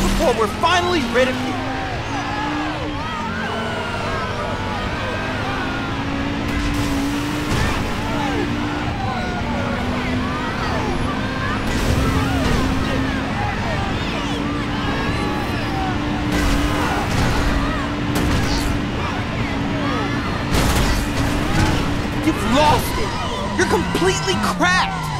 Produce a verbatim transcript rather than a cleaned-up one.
before we're finally rid of you. You've lost it! You're completely cracked!